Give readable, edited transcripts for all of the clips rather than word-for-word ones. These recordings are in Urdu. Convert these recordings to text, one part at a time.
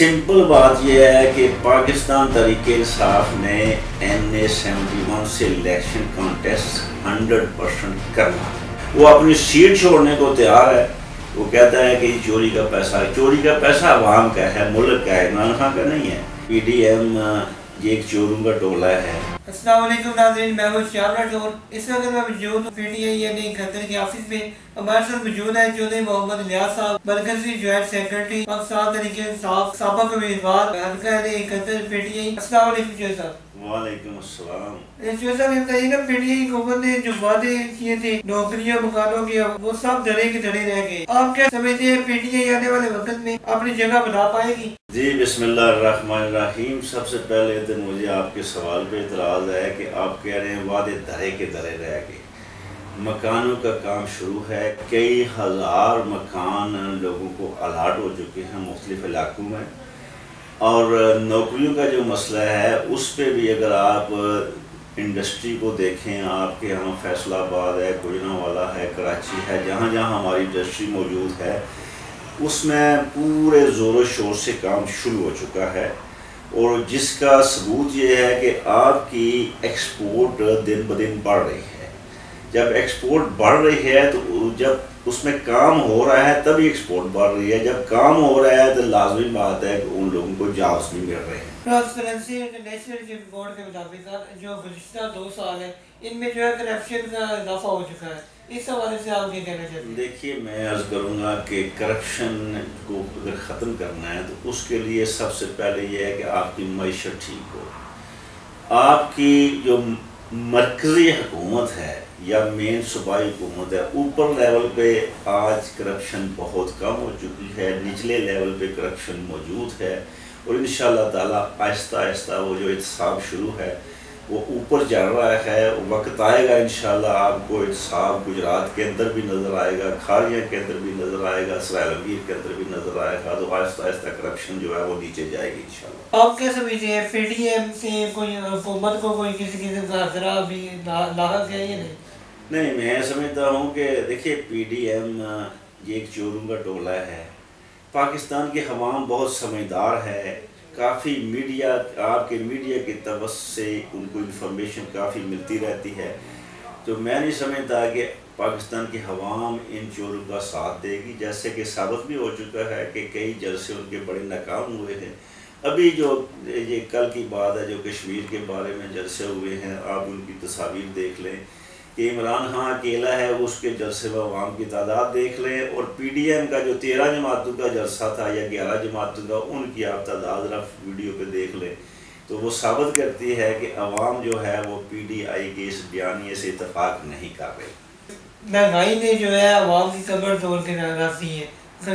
सिंपल बात यह है कि पाकिस्तान तहरीक इंसाफ ने NA-71 से इलेक्शन कॉन्टेस्ट 100% करना, वो अपनी सीट छोड़ने को तैयार है। वो कहता है कि चोरी का पैसा अवाम का है, मुल्क का है, इमरान खान का नहीं है। PDM ये एक चोरों का टोला है। अस्सलाम वालेकुम नाज़रीन, मैं हूं श्याम राठौर। इस वक्त मैं मौजूद हूं PTI यानी खतर के ऑफिस में। हमारे साथ मौजूद है चौधरी मोहम्मद इलियास साहब, मरकजी जॉइंट सेक्रेटरी पाकिस्तान तहरीक इंसाफ, साबिक़ उम्मीदवार हल्का खतर PTI। अस्सलाम वालेकुम चौधरी साहब। वालेकुम अस्सलाम। चौधरी साहब, ये बताइए ना, PTI हुकूमत ने जो वादे किए थे नौकरियों मकानों के, वो सब धड़े के धड़े रह गए। आप क्या समझते हैं PTI आने वाले वक्त में अपनी जगह बना पाएगी? जी बिस्मिल्लाहिर्रहमानिर्रहीम। सबसे पहले तो मुझे आपके सवाल पे इतराज़ है कि आप कह रहे हैं वादे धरे के धरे रह गए। मकानों का काम शुरू है, कई हज़ार मकान लोगों को अलाट हो चुके हैं मुख्तलिफ इलाकों में। और नौकरियों का जो मसला है उस पर भी अगर आप इंडस्ट्री को देखें, आपके यहाँ फैसलाबाद है, गुजरांवाला है, कराची है, जहाँ जहाँ हमारी इंडस्ट्री मौजूद है उसमें पूरे ज़ोर शोर से काम शुरू हो चुका है। और जिसका सबूत ये है कि आपकी एक्सपोर्ट दिन ब दिन बढ़ रही है। जब एक्सपोर्ट बढ़ रही है तो जब उसमें काम हो रहा है तभी एक्सपोर्ट बढ़ रही है। जब काम हो रहा है तो लाजमी बात है कि उन लोगों को जॉब्स भी मिल रहे हैं। ट्रांसपेरेंसी इंटरनेशनल के रिपोर्ट के मुताबिक जो गुज़िश्ता 2 साल है इनमें जो है करप्शन का इजाफा हो चुका है। इस हवाले से आप क्या कहना चाहते हैं? देखिए, मैं अर्ज़ करूँगा कि करप्शन को अगर ख़त्म करना है तो उसके लिए सबसे पहले ये है कि आपकी मईशत ठीक हो। आपकी जो मरकज़ी हुकूमत है या मेन सूबाई हुकूमत है, ऊपर लेवल पे आज करप्शन बहुत कम हो चुकी है, निचले लेवल पे करप्शन मौजूद है। और इंशाअल्लाह ताला आहिस्ता आहिस्ता वो जो एहतसाब शुरू है वो ऊपर चढ़ रहा है। वक्त आएगा इंशाअल्लाह आपको एहतसाब गुजरात के अंदर भी नज़र आएगा, खारिया के अंदर भी नज़र आएगा, सरायलवीर के अंदर भी नज़र आएगा। तो आहिस्ता आहिस्ता करप्शन जो है वो नीचे जाएगी इंशाअल्लाह। आप क्या समझते हैं PDM से कोई हुकूमत को कोई किसी किस्म का खतरा भी लाहक है या नहीं? नहीं, मैं समझता हूँ कि देखिए PDM ये एक चोरों का टोला है। पाकिस्तान की अवाम बहुत समझदार है, काफ़ी मीडिया आपके मीडिया की तरफ से उनको इन्फॉर्मेशन काफ़ी मिलती रहती है। तो मैं नहीं समझता कि पाकिस्तान की अवाम इन चोरों का साथ देगी। जैसे कि साबित भी हो चुका है कि कई जलसे उनके बड़े नाकाम हुए हैं। अभी जो ये कल की बात है जो कश्मीर के बारे में जलसे हुए हैं, आप उनकी तस्वीर देख लें कि इमरान खान अकेला है, उसके जलसे में अवाम की तादाद देख लें। और PDM का जो 13 जमातों का जलसा था या 11 जमातों का, उनकी आप तादाद रफ वीडियो पे देख लें तो वो साबित करती है कि अवाम जो है वो PDI के इस बयानिए से इतफाक़ नहीं कर रही। महंगाई ने जो है अवाम की कमर तोड़ के रखी है।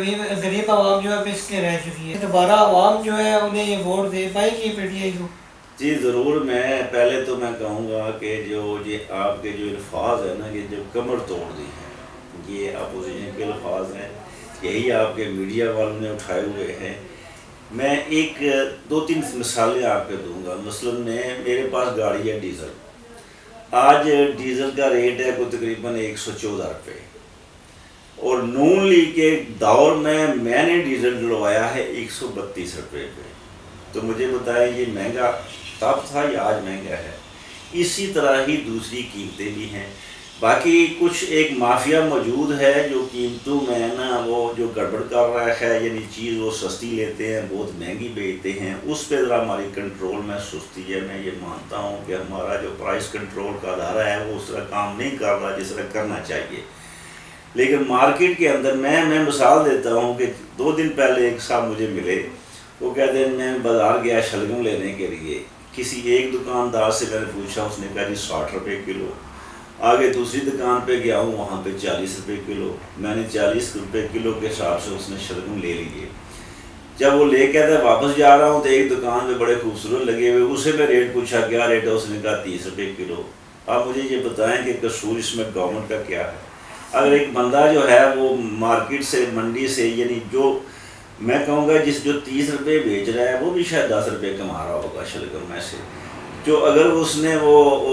गरीब अवाम जो है पिसके रह चुकी है। दोबारा अवाम जो है उन्हें ये वोट दे पाएगी PDI को? जी ज़रूर। मैं पहले तो मैं कहूँगा कि जो ये आपके जो अल्फाज है ना, ये जो कमर तोड़ दी है, ये अपोजिशन के अल्फाज हैं, यही आपके मीडिया वालों ने उठाए हुए हैं। मैं एक 2-3 मिसालें आपको दूंगा। मसलन मेरे पास गाड़ी है डीज़ल। आज डीज़ल का रेट है कोई तकरीबन 114 रुपये। और नून लीग के दौर में मैंने डीज़ल डलवाया है 132 रुपये पे। तो मुझे बताएं ये महंगा तब था या आज महंगा है? इसी तरह ही दूसरी कीमतें भी हैं। बाकी कुछ एक माफिया मौजूद है जो कीमतों में ना वो जो गड़बड़ कर रहा है, यानी चीज़ वो सस्ती लेते हैं, बहुत महंगी बेचते हैं। उस पर ज़रा हमारी कंट्रोल में सुस्ती है। मैं ये मानता हूँ कि हमारा जो प्राइस कंट्रोल का अदारा है वो उस तरह काम नहीं कर रहा जिस तरह करना चाहिए। लेकिन मार्केट के अंदर मैं मिसाल देता हूँ कि 2 दिन पहले एक साहब मुझे मिले। वो कहते हैं मैं बाज़ार गया शलगम लेने के लिए। किसी एक दुकानदार से मैंने पूछा, उसने कहा जी 60 रुपये किलो। आगे दूसरी दुकान पे गया हूँ, वहाँ पे 40 रुपये किलो। मैंने 40 रुपये किलो के हिसाब से उसने शलगम ले लिए। जब वो ले कहता वापस जा रहा हूँ तो एक दुकान में बड़े खूबसूरत लगे हुए, उसे मैं रेट पूछा क्या रेट है, उसने कहा 30 रुपये किलो। आप मुझे ये बताएँ कि कसूर इसमें गवर्नमेंट का क्या है? अगर एक बंदा जो है वो मार्केट से, मंडी से, यानी जो मैं कहूँगा जिस जो 30 रुपये बेच रहा है वो भी शायद 10 रुपये कमा रहा होगा शलगम में से। जो अगर उसने वो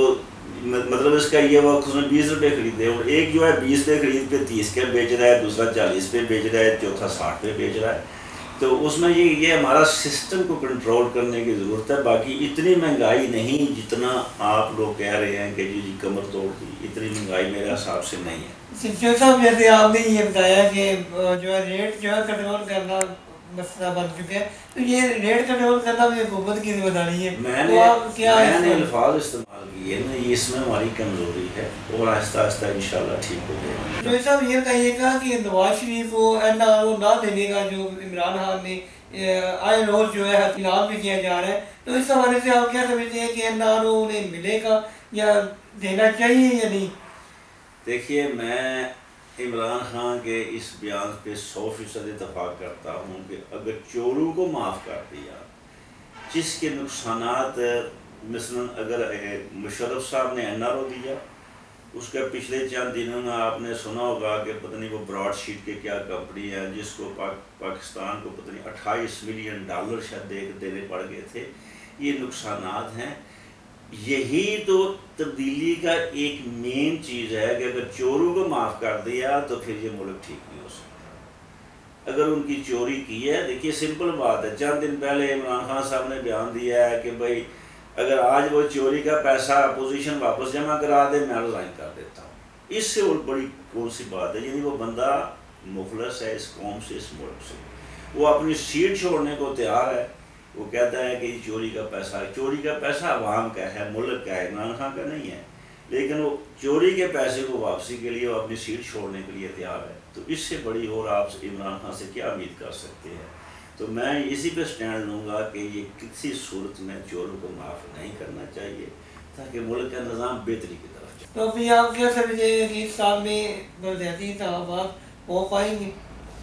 मतलब इसका ये वो उसने 20 रुपये खरीदे और एक जो है 20 पे खरीद के 30 के बेच रहा है, दूसरा 40 पे बेच रहा है, चौथा 60 पे बेच रहा है। تو اس میں یہ ہمارا سسٹم کو کنٹرول کرنے کی ضرورت ہے. باقی اتنی مہنگائی نہیں جتنا آپ لوگ کہہ رہے ہیں کہ جی کمر توڑ دی، اتنی مہنگائی میرے حساب سے نہیں ہے. سچو صاحب جیسے آپ نے یہ بتایا کہ جو ہے ریٹ جو ہے کنٹرول کرنا مسئلہ بن چکا ہے، تو یہ ریٹ کنٹرول کرنا بھی حکومت کی ذمہ داری ہے. میں نے الفاظ استعمال کیے نا، اس میں ہماری کمزوری ہے اور آہستہ آہستہ انشاءاللہ ٹھیک ہو جائے گا. جو صاحب یہ کہیے گا کہ نواز شریف کو NRO نہ دینے کا جو عمران خان نے آئے روز جو ہے اعلان بھی کیا جا رہا ہے، تو اس حوالے سے آپ کیا سمجھتے ہیں کہ NRO انہیں ملے گا یا دینا چاہیے یا نہیں؟ دیکھیے، میں عمران خان کے اس بیان پہ 100% اتفاق کرتا ہوں کہ اگر چوروں کو معاف کر دیا، جس کے نقصانات مثلاً اگر مشرف صاحب نے NRO دیا، اس کے پچھلے چند دنوں میں آپ نے سنا ہوگا کہ پتہ نہیں وہ براڈ شیٹ کے کیا کمپنی ہے جس کو پاکستان کو پتہ نہیں $28 ملین شاید دینے پڑ گئے تھے. یہ نقصانات ہیں. یہی تو تبدیلی کا ایک مین چیز ہے کہ اگر چوروں کو معاف کر دیا تو پھر یہ ملک ٹھیک نہیں ہو سکتا. اگر ان کی چوری کی ہے، دیکھیے سمپل بات ہے، چند دن پہلے عمران خان صاحب نے بیان دیا ہے کہ بھائی اگر آج وہ چوری کا پیسہ اپوزیشن واپس جمع کرا دے میں ریزائن کر دیتا ہوں. اس سے اور بڑی کون سی بات ہے؟ یعنی وہ بندہ مخلص ہے اس قوم سے، اس ملک سے، وہ اپنی سیٹ چھوڑنے کو تیار ہے. وہ کہتا ہے کہ چوری کا پیسہ عوام کا ہے، ملک کا ہے، عمران خان کا نہیں ہے، لیکن وہ چوری کے پیسے کو واپسی کے لیے وہ اپنی سیٹ چھوڑنے کے لیے تیار ہے. تو اس سے بڑی اور آپ عمران خان سے کیا امید کر سکتے ہیں؟ تو میں اسی پہ سٹینڈ لوں گا کہ یہ کسی صورت میں چوروں کو معاف نہیں کرنا چاہیے تاکہ ملک کا نظام بہتری کی طرف جائے. تو ابھی آپ کیا سمجھتے ہیں کہ اس سال میں بلدیاتی انتخابات ہو پائیں گے؟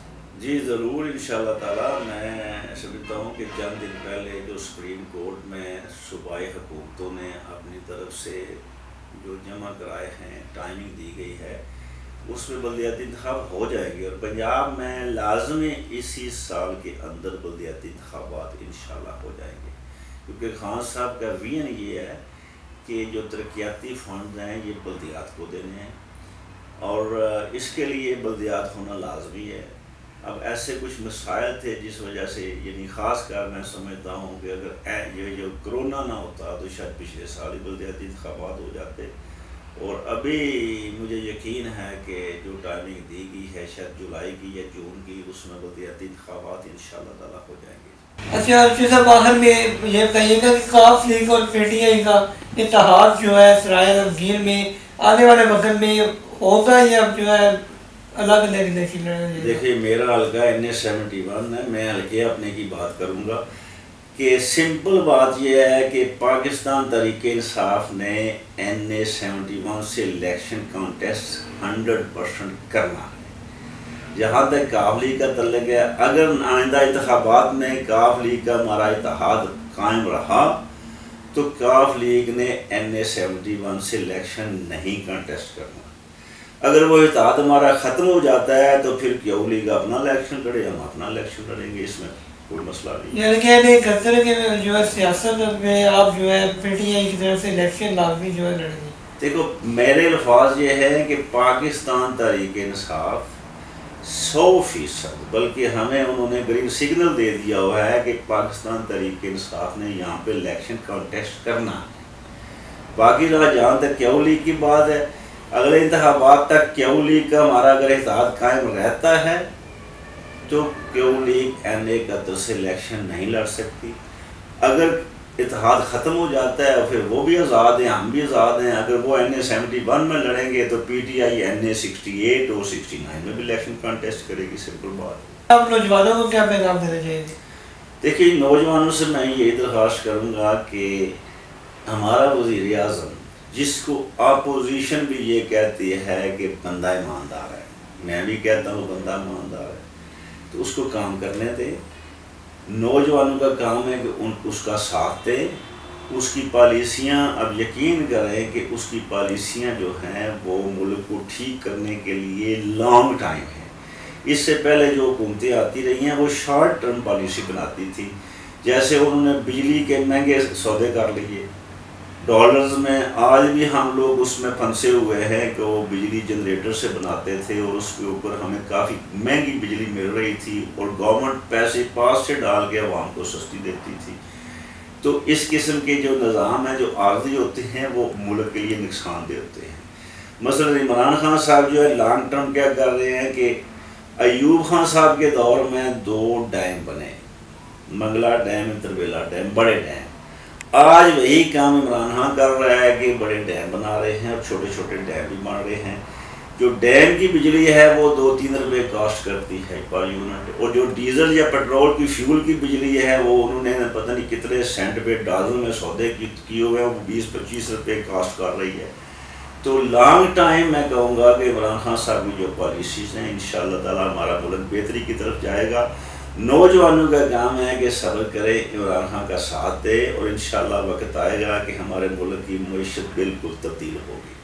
جی ضرور انشاءاللہ تعالی. میں سمجھتا ہوں کہ چند دن پہلے جو سپریم کورٹ میں صوبائی حکومتوں نے اپنی طرف سے جو جمع کرائے ہیں، ٹائمنگ دی گئی ہے، اس میں بلدیاتی انتخاب ہو جائیں گے. اور پنجاب میں لازمی اسی سال کے اندر بلدیاتی انتخابات انشاءاللہ ہو جائیں گے، کیونکہ خان صاحب کا ویژن یہ ہے کہ جو ترقیاتی فنڈز ہیں یہ بلدیات کو دینے ہیں اور اس کے لیے بلدیات ہونا لازمی ہے. اب ایسے کچھ مسائل تھے جس وجہ سے، یعنی خاص کر میں سمجھتا ہوں کہ اگر یہ جو کرونا نہ ہوتا تو شاید پچھلے سال ہی بلدیاتی انتخابات ہو جاتے. اور ابھی مجھے یقین ہے کہ جو ٹائمنگ دی گئی ہے شاید جولائی کی یا جون کی، اس میں بلدیاتی انتخابات انشاءاللہ تعالیٰ ہو جائیں گے. اچھا صاحب، آخر میں یہ بتائیے گا کہ کاف لیگ اور PTI کا اتحاد جو ہے سرائے رنگیر میں آنے والے وقت میں ہوگا یا جو ہے الگ الگ الیکشن لڑیں گے؟ دیکھیے میرا حلقہ NA-71 ہے. میں حلقے اپنے کی بات کروں گا کہ سمپل بات یہ ہے کہ پاکستان تحریک انصاف نے NA-71 سے الیکشن کانٹیسٹ 100% کرنا ہے. جہاں تک کاف لیگ کا تعلق ہے، اگر آئندہ انتخابات میں کاف لیگ کا ہمارا اتحاد قائم رہا تو کاف لیگ نے NA-71 سے الیکشن نہیں کانٹیسٹ کرنا. اگر وہ اتحاد ہمارا ختم ہو جاتا ہے تو پھر کیو لیگ اپنا الیکشن لڑے، ہم اپنا الیکشن لڑیں گے، اس میں کوئی مسئلہ نہیں. یعنی کہ قطر کے جو ہے سیاست میں آپ جو ہے PTI کی طرف سے الیکشن لازمی جو ہے لڑیں گے. دیکھو میرے الفاظ یہ ہے کہ پاکستان تحریک انصاف 100%، بلکہ ہمیں انہوں نے گرین سگنل دے دیا ہوا ہے کہ پاکستان تحریک انصاف نے یہاں پہ الیکشن کانٹیسٹ کرنا ہے. باقی رہا جہاں تک کیو لیگ کی بات ہے، اگلے انتخابات تک کیو لیگ کا ہمارا اگر اتحاد قائم رہتا ہے تو کیو لیگ NA قطر سے الیکشن نہیں لڑ سکتی. اگر اتحاد ختم ہو جاتا ہے پھر وہ بھی آزاد ہیں، ہم بھی آزاد ہیں. اگر وہ NA-71 میں لڑیں گے تو PTI NA-68 اور 69 میں بھی الیکشن کانٹیسٹ کرے گی. سمپل بات. آپ نوجوانوں کو کیا پیغام دینا چاہیے؟ دیکھیے نوجوانوں سے میں یہ درخواست کروں گا کہ ہمارا وزیر اعظم، جس کو اپوزیشن بھی یہ کہتی ہے کہ بندہ ایماندار ہے، میں بھی کہتا ہوں بندہ ایماندار ہے، تو اس کو کام کرنے دیں. نوجوانوں کا کام ہے کہ اس کا ساتھ دیں. اس کی پالیسیاں، اب یقین کریں کہ اس کی پالیسیاں جو ہیں وہ ملک کو ٹھیک کرنے کے لیے لانگ ٹائم ہے. اس سے پہلے جو حکومتیں آتی رہی ہیں وہ شارٹ ٹرم پالیسی بناتی تھی. جیسے انہوں نے بجلی کے مہنگے سودے کر لیے، ڈالرز میں آج بھی ہم لوگ اس میں پھنسے ہوئے ہیں کہ وہ بجلی جنریٹر سے بناتے تھے اور اس کے اوپر ہمیں کافی مہنگی بجلی مل رہی تھی اور گورنمنٹ پیسے پاس سے ڈال کے عوام کو سستی دیتی تھی. تو اس قسم کے جو نظام ہیں جو عارضی ہوتے ہیں وہ ملک کے لیے نقصان دہ ہوتے ہیں. مثلا عمران خان صاحب جو ہے لانگ ٹرم کیا کر رہے ہیں کہ ایوب خان صاحب کے دور میں 2 ڈیم بنے, منگلا ڈیم, تربیلا ڈیم, بڑے ڈیم. آج وہی کام عمران خان کر رہا ہے کہ بڑے ڈیم بنا رہے ہیں اور چھوٹے چھوٹے ڈیم بھی بن رہے ہیں. جو ڈیم کی بجلی ہے وہ 2-3 روپے کاسٹ کرتی ہے پر یونٹ, اور جو ڈیزل یا پیٹرول کی فیول کی بجلی ہے وہ انہوں نے پتہ نہیں کتنے سینٹ پہ ڈالر میں سودے کیے ہوئے ہیں, وہ 20-25 روپے کاسٹ کر رہی ہے. تو لانگ ٹائم میں کہوں گا کہ عمران خان صاحب کی جو پالیسیز ہیں انشاءاللہ تعالی ہمارا ملک بہتری کی طرف جائے گا. نوجوانوں کا کام ہے کہ صبر کرے, عمران خان کا ساتھ دے, اور انشاءاللہ وقت آئے گا کہ ہمارے ملک کی معیشت بالکل تبدیل ہوگی.